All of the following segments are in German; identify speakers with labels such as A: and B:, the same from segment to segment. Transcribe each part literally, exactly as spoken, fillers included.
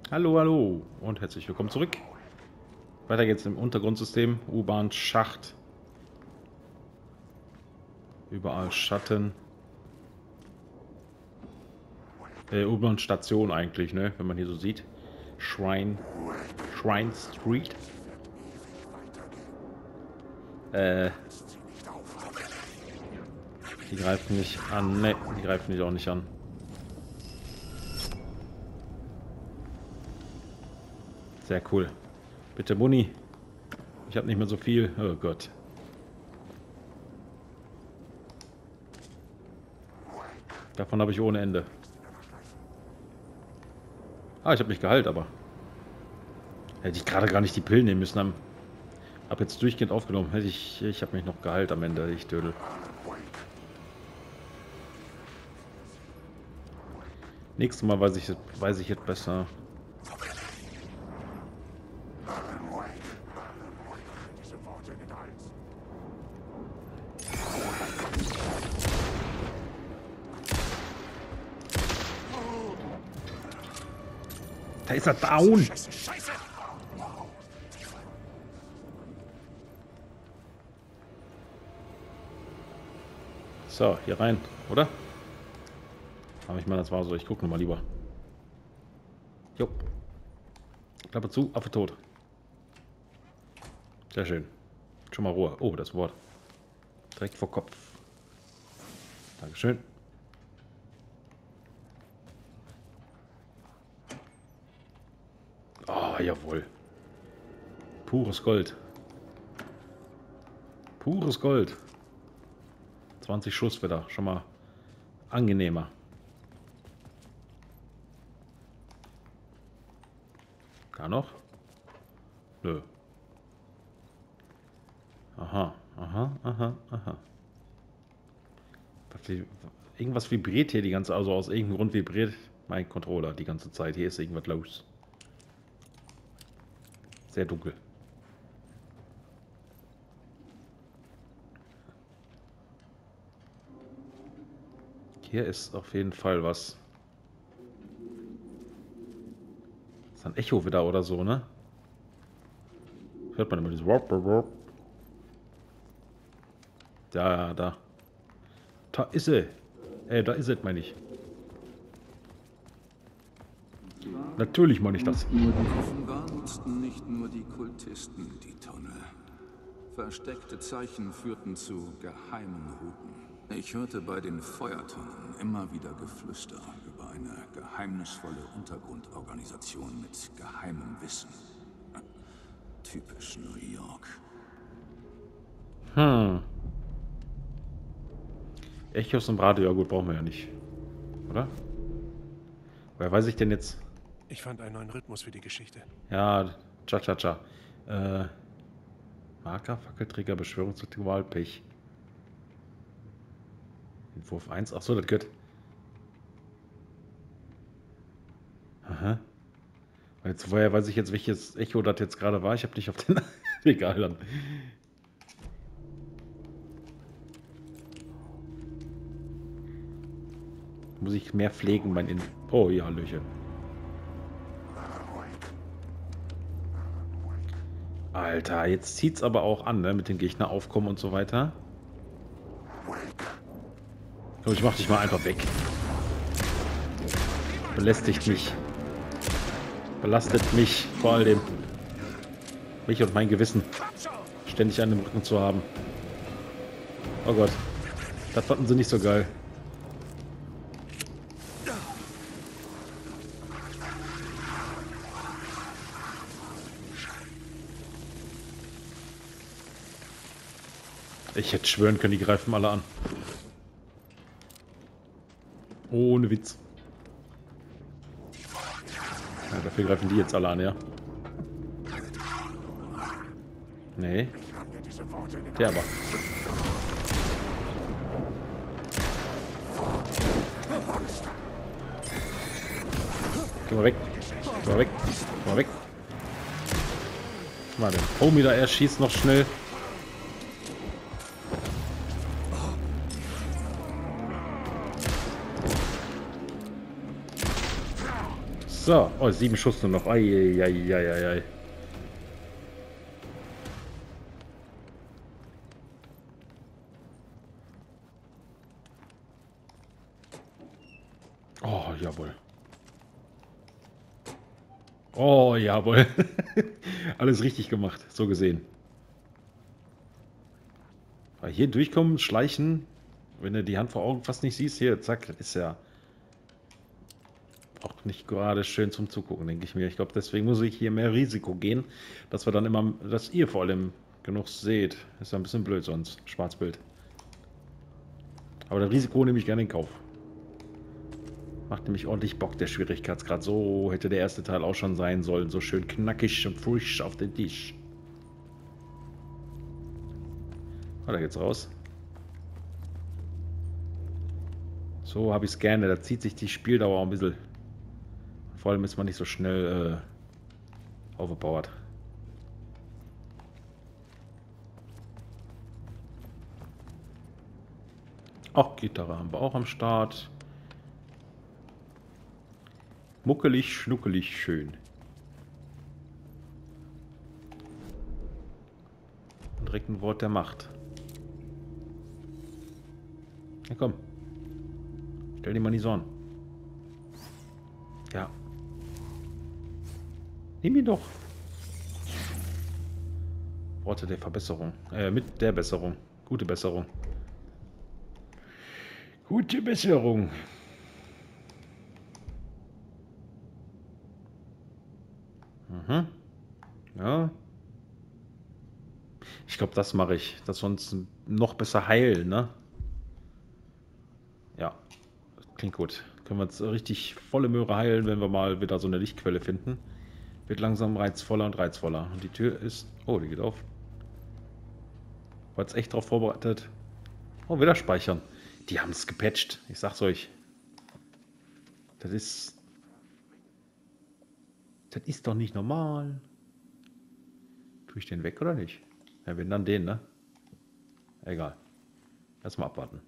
A: Hallo, hallo und herzlich willkommen zurück. Weiter geht's im Untergrundsystem. U-Bahn-Schacht. Überall Schatten. Äh, U-Bahn-Station eigentlich, ne? Wenn man hier so sieht. Shrine. Shrine Street. Äh. Die greifen nicht an. Ne, die greifen dich auch nicht an. Sehr cool. Bitte Muni. Ich habe nicht mehr so viel. Oh Gott. Davon habe ich ohne Ende. Ah, ich habe mich geheilt, aber hätte ich gerade gar nicht die Pillen nehmen müssen. Haben. Hab jetzt durchgehend aufgenommen. Hätte ich, ich habe mich noch geheilt am Ende. Ich dödel. Nächstes Mal weiß ich, weiß ich jetzt besser. Da ist er down.
B: Scheiße, Scheiße.
A: So, hier rein, oder? Aber ich meine, das war so. Ich gucke nochmal lieber. Jo. Klappe zu, Affe tot. Sehr schön. Schon mal Ruhe. Oh, das Wort. Direkt vor Kopf. Dankeschön. Oh, jawohl. Pures Gold. Pures Gold. zwanzig Schuss wieder. Schon mal angenehmer. Gar noch? Nö. Aha, aha, aha, aha. Irgendwas vibriert hier die ganze, also aus irgendeinem Grund vibriert mein Controller die ganze Zeit. Hier ist irgendwas los. Sehr dunkel. Hier ist auf jeden Fall was. Das ist ein Echo wieder oder so, ne? Hört man immer dieses Warp, Warp, Warp. Da, da. Da ist er. Äh, da ist es, meine ich. Natürlich meine ich das.
C: Offenbar nutzten nicht nur die Kultisten die Tunnel. Versteckte Zeichen führten zu geheimen Routen. Ich hörte bei den Feuertonnen immer wieder Geflüster über eine geheimnisvolle Untergrundorganisation mit geheimem Wissen. Typisch New York.
A: Hm. Echos im Radio, ja gut, brauchen wir ja nicht. Oder? Woher weiß ich denn jetzt?
B: Ich fand einen neuen Rhythmus für die Geschichte.
A: Ja, Cha-Cha-Cha. Äh, Marker, Fackelträger, Beschwörungsritual, Pech. Entwurf eins. Achso, das gehört. Aha. Jetzt, woher weiß ich jetzt, welches Echo das jetzt gerade war? Ich habe nicht auf den... Egal dann. Muss ich mehr pflegen, mein In... Oh ja, Löcher. Alter, jetzt zieht's aber auch an, ne? Mit dem Gegner aufkommen und so weiter. Oh, ich mach dich mal einfach weg. Belästigt mich. Belastet mich vor allem. Mich und mein Gewissen. Ständig an dem Rücken zu haben. Oh Gott. Das fanden sie nicht so geil. Ich hätte schwören können, die greifen alle an. Ohne Witz. Ja, dafür greifen die jetzt alle an, ja? Nee. Der aber. Geh mal weg. Geh mal weg. Geh mal weg. Mal den Homie da, er schießt noch schnell. So, oh, sieben Schuss nur noch. Eieieiei. Oh, jawohl. Oh, jawohl. Alles richtig gemacht, so gesehen. Aber hier durchkommen, schleichen, wenn du die Hand vor Augen fast nicht siehst, hier, zack, das ist ja auch nicht gerade schön zum Zugucken, denke ich mir. Ich glaube, deswegen muss ich hier mehr Risiko gehen, dass wir dann immer, dass ihr vor allem genug seht. Ist ja ein bisschen blöd sonst, Schwarzbild. Aber das Risiko nehme ich gerne in Kauf. Macht nämlich ordentlich Bock, der Schwierigkeitsgrad. So hätte der erste Teil auch schon sein sollen. So schön knackig und frisch auf den Tisch. Oh, da geht's raus. So habe ich es gerne. Da zieht sich die Spieldauer ein bisschen. Vor allem ist man nicht so schnell äh, overpowered. Auch Gitarre haben wir auch am Start. Muckelig, schnuckelig, schön. Und direkt ein Wort der Macht. Ja, komm. Stell dir mal die Sonne. Ja. Nimm ihn doch. Worte der Verbesserung. Äh, mit der Besserung. Gute Besserung. Gute Besserung. Mhm. Ja. Ich glaube, das mache ich. Dass wir uns noch besser heilen, ne? Ja. Das klingt gut. Können wir uns richtig volle Möhre heilen, wenn wir mal wieder so eine Lichtquelle finden. Wird langsam reizvoller und reizvoller. Und die Tür ist... Oh, die geht auf. War jetzt echt drauf vorbereitet. Oh, wieder speichern. Die haben es gepatcht. Ich sag's euch. Das ist... Das ist doch nicht normal. Tue ich den weg oder nicht? Ja, wenn dann den, ne? Egal. Erstmal abwarten.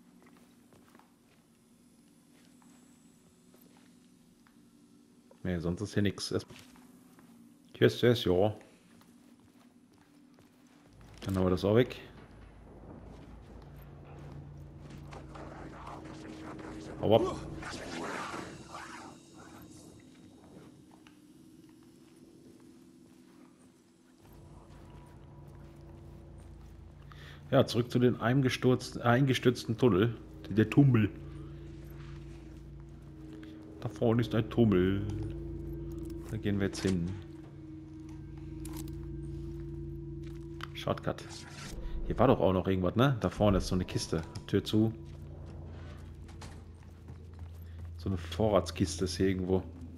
A: Ne, sonst ist hier nichts. Yes, yes, ja. Dann haben wir das auch weg. Hau ab. Ja, zurück zu den eingestürzten, eingestürzten Tunnel. Der Tummel. Da vorne ist ein Tummel. Da gehen wir jetzt hin. Shortcut. Hier war doch auch noch irgendwas, ne? Da vorne ist so eine Kiste. Tür zu. So eine Vorratskiste ist hier irgendwo.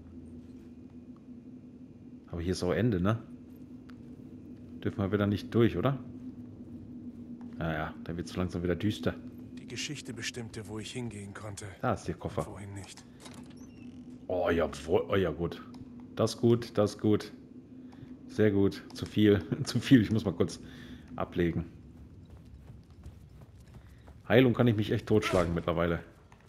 A: Aber hier ist auch Ende, ne? Dürfen wir wieder nicht durch, oder? Naja, dann wird es langsam wieder düster.
B: Die Geschichte bestimmte, wo ich hingehen konnte.
A: Da ist der Koffer.
B: Vorhin nicht.
A: Oh ja, oh ja, gut. Das gut, das gut. Sehr gut. Zu viel. Zu viel. Ich muss mal kurz ablegen. Heilung kann ich mich echt totschlagen mittlerweile.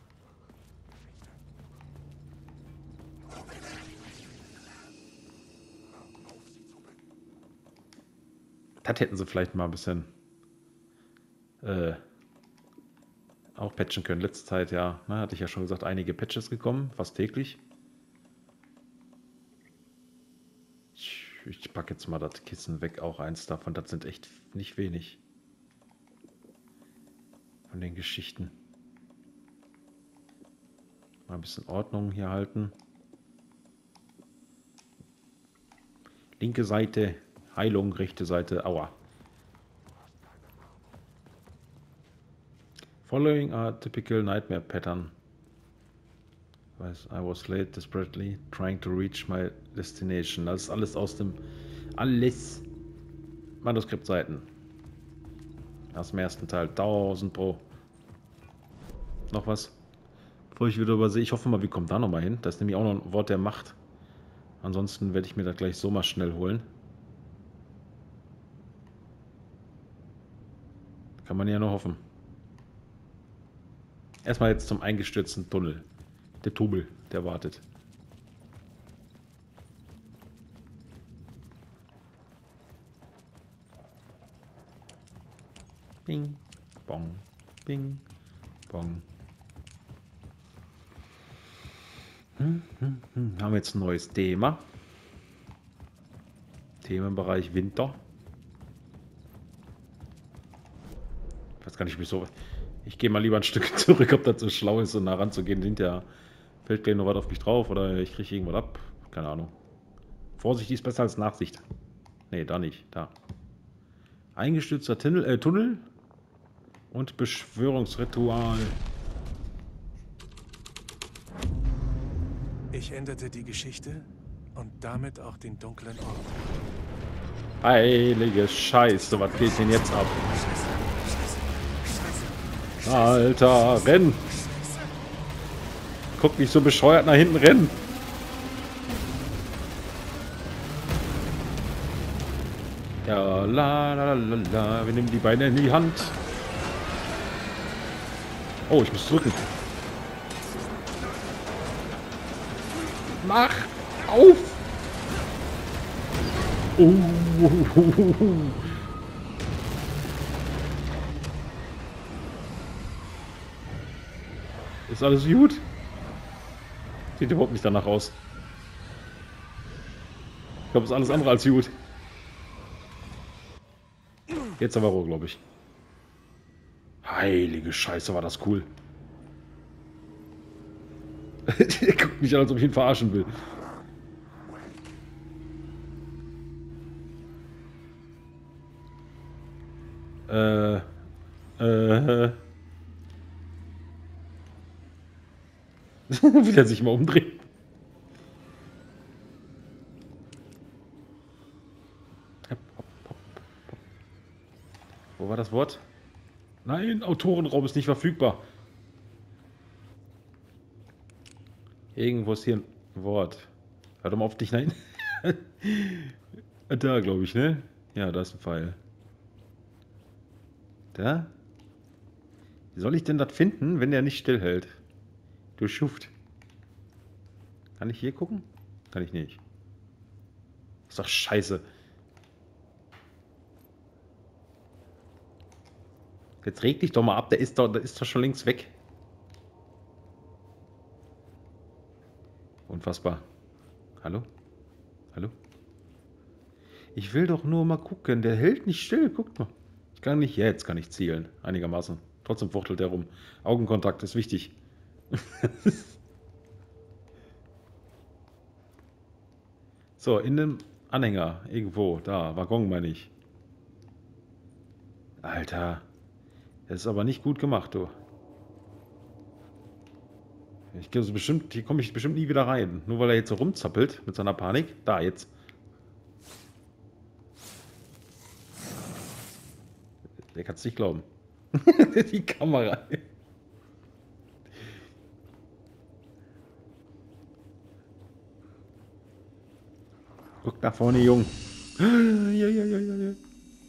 A: Das hätten sie vielleicht mal ein bisschen äh, auch patchen können. Letzte Zeit, ja, ne, hatte ich ja schon gesagt, einige Patches gekommen, fast täglich. Ich, ich packe jetzt mal das Kissen weg, auch eins davon. Das sind echt nicht wenig. Von den Geschichten. Mal ein bisschen Ordnung hier halten. Linke Seite, Heilung, rechte Seite, aua. Following a typical nightmare pattern. I was late, desperately trying to reach my destination. Das ist alles aus dem... Alles Manuskriptseiten. Aus dem ersten Teil. tausend Pro. Noch was? Bevor ich wieder übersehe. Ich hoffe mal, wir kommen da nochmal hin. Das ist nämlich auch noch ein Wort der Macht. Ansonsten werde ich mir das gleich so mal schnell holen. Kann man ja nur hoffen. Erstmal jetzt zum eingestürzten Tunnel. Der Tummel, der wartet. Bing, bong, bing, bong. Hm, hm, hm. Haben wir jetzt ein neues Thema. Themenbereich Winter. Ich weiß gar nicht, wieso. Ich gehe mal lieber ein Stück zurück, ob das so schlau ist, so nah ranzugehen. Hinterher fällt gleich noch was auf mich drauf oder ich kriege irgendwas ab. Keine Ahnung. Vorsicht ist besser als Nachsicht. Nee, da nicht. Da. Eingestürzter Tunnel, äh, Tunnel und Beschwörungsritual.
B: Ich änderte die Geschichte und damit auch den dunklen Ort.
A: Heilige Scheiße, was geht denn jetzt ab? Alter, renn! Guck nicht so bescheuert nach hinten, rennen! Ja, la la la la, wir nehmen die Beine in die Hand. Oh, ich muss drücken. Mach auf! Uh, uh, uh, uh. Ist alles gut? Sieht überhaupt nicht danach aus. Ich glaube, es ist alles andere als gut. Jetzt aber roh, glaube ich. Heilige Scheiße, war das cool. Der guckt mich an, als ob ich ihn verarschen will. Äh. Äh. Wie er sich mal umdreht. Wo war das Wort? Nein, Autorenraum ist nicht verfügbar. Irgendwo ist hier ein Wort. Hör doch mal auf dich, nein. Da, glaube ich, ne? Ja, da ist ein Pfeil. Da? Wie soll ich denn das finden, wenn der nicht stillhält? Du Schuft. Kann ich hier gucken? Kann ich nicht. Ist doch scheiße. Jetzt reg dich doch mal ab, der ist doch, der ist doch schon längst weg. Unfassbar. Hallo? Hallo? Ich will doch nur mal gucken, der hält nicht still, guckt mal. Ich kann nicht, jetzt kann ich zielen, einigermaßen. Trotzdem fuchtelt er rum. Augenkontakt ist wichtig. So, in dem Anhänger, irgendwo, da, Waggon meine ich. Alter, das ist aber nicht gut gemacht, du. Ich gehe so bestimmt, hier komme ich bestimmt nie wieder rein. Nur weil er jetzt so rumzappelt mit seiner Panik. Da, jetzt. Der kann es nicht glauben. Die Kamera. Guck nach vorne, Jung. Ja, ja, ja, ja, ja.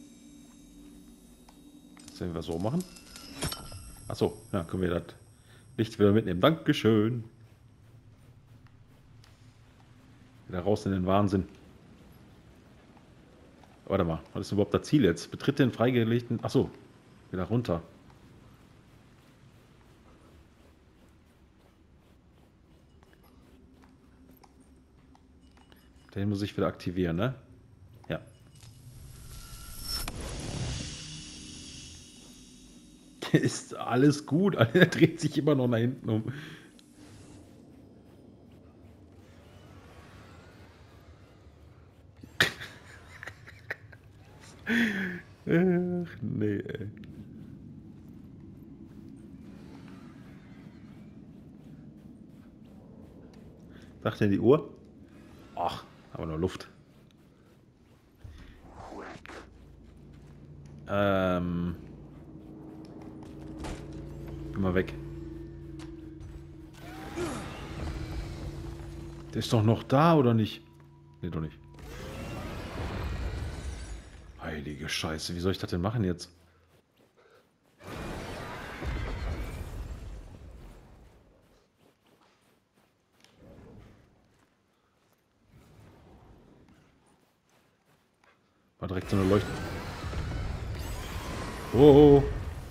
A: Sollen wir so machen? Achso, ja, können wir das Licht wieder mitnehmen. Dankeschön. Wieder raus in den Wahnsinn. Warte mal, was ist überhaupt das Ziel jetzt? Betritt den freigelegten... Achso, wieder runter. Den muss ich wieder aktivieren, ne? Ja. Ist alles gut. Er dreht sich immer noch nach hinten um. Ach, nee, ey. Sagt denn die Uhr? Ach, aber nur Luft. Ähm. Geh mal weg. Der ist doch noch da, oder nicht? Nee, doch nicht. Heilige Scheiße, wie soll ich das denn machen jetzt? War direkt so eine Leuchte. Oh.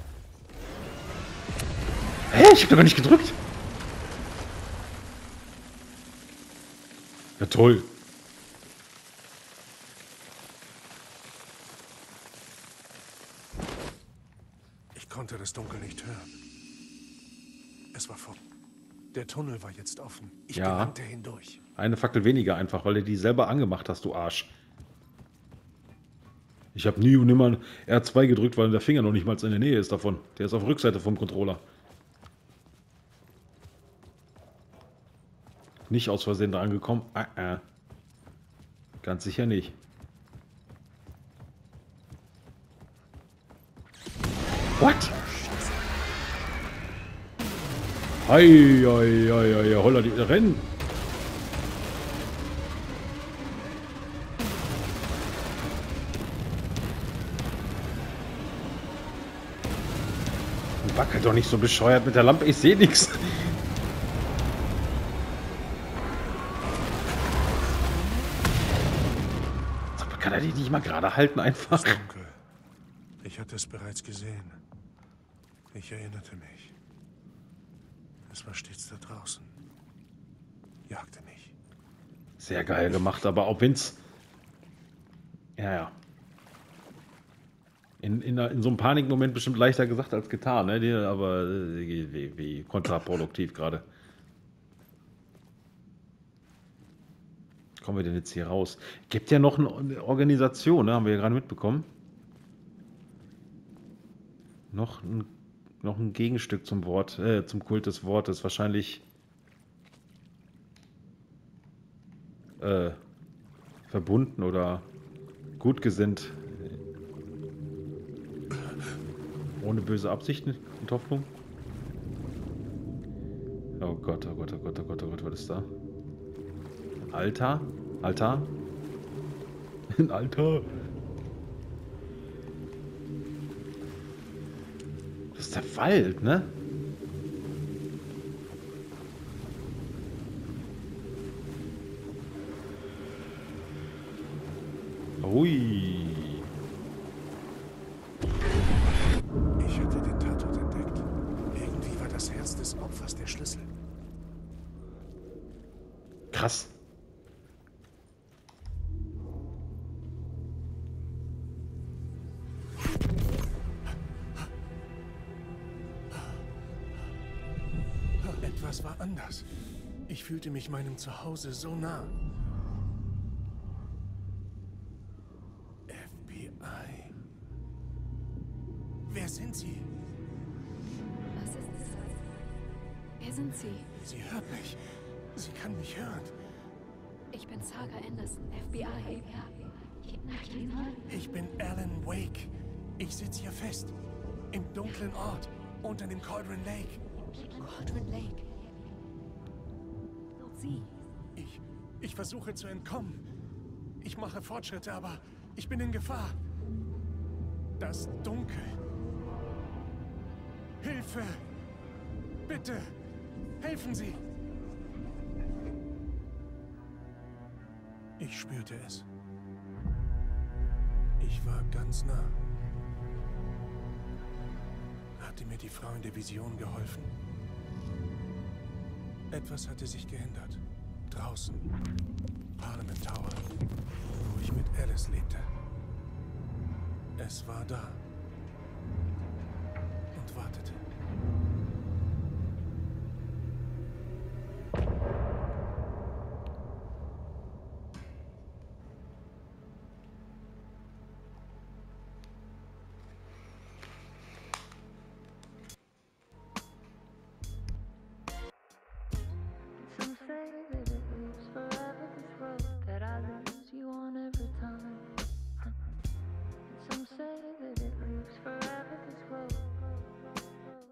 A: Hä? Ich hab doch gar nicht gedrückt. Ja, toll.
B: Ich konnte das Dunkel nicht hören. Es war vor. Der Tunnel war jetzt offen. Ich
A: Ja.
B: gelangte hindurch.
A: Eine Fackel weniger einfach, weil du die selber angemacht hast, du Arsch. Ich habe nie und nimmer R zwei gedrückt, weil der Finger noch nicht mal in der Nähe ist davon. Der ist auf der Rückseite vom Controller. Nicht aus Versehen da angekommen. Ah, ah. Ganz sicher nicht. What? Hei, hei, hei, hei, holla, die rennen. Wackelt doch nicht so bescheuert mit der Lampe, ich sehe nichts. Kann er die nicht mal gerade halten einfach?
B: Es ist dunkel. Ich hatte es bereits gesehen. Ich erinnerte mich. Es war stets da draußen. Jagte mich.
A: Sehr geil gemacht, aber auch wenn's... Ja, ja. In, in, in so einem Panikmoment bestimmt leichter gesagt als getan, ne? Die, aber äh, wie, wie kontraproduktiv gerade. Kommen wir denn jetzt hier raus? Gibt ja noch eine Organisation, ne? Haben wir ja gerade mitbekommen. Noch ein, noch ein Gegenstück zum Wort, äh, zum Kult des Wortes. Wahrscheinlich äh, verbunden oder gut gesinnt. Ohne böse Absichten und Hoffnung. Oh Gott, oh Gott, oh Gott, oh Gott, oh Gott, was ist da? Altar? Altar? Ein Altar? Das ist der Wald, ne? Ui.
B: Ich hatte den Tatort entdeckt. Irgendwie war das Herz des Opfers der Schlüssel.
A: Krass.
B: Etwas war anders. Ich fühlte mich meinem Zuhause so nah. F B I. Wer sind Sie?
D: Was ist es? Wer sind Sie?
B: Sie hört mich. Sie kann mich hören.
D: Ich bin Saga Anderson, F B I.
B: Ich bin Alan Wake. Ich sitze hier fest. Im dunklen Ort. Unter dem Cauldron Lake.
D: Cauldron Lake. Sie.
B: Ich, ich versuche zu entkommen. Ich mache Fortschritte, aber ich bin in Gefahr. Das Dunkel. Hilfe! Bitte! Helfen Sie! Ich spürte es. Ich war ganz nah. Hatte mir die Frau in der Vision geholfen? Etwas hatte sich geändert. Draußen. Parliament Tower. Wo ich mit Alice lebte. Es war da. Und wartete.
E: Some say that it lives forever, this road that I lose you on every time. Some say that it lives forever, this road.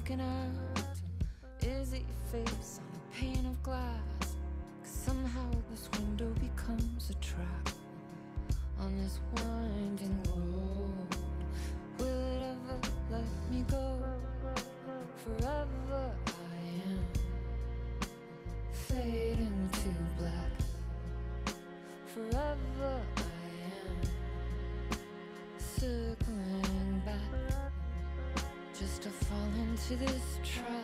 E: looking out? Is it your face on a pane of glass? 'Cause somehow this window becomes a trap on this winding road. Will it ever let me go? Forever I am fading to black. Forever I am circling back, just to fall into this trap.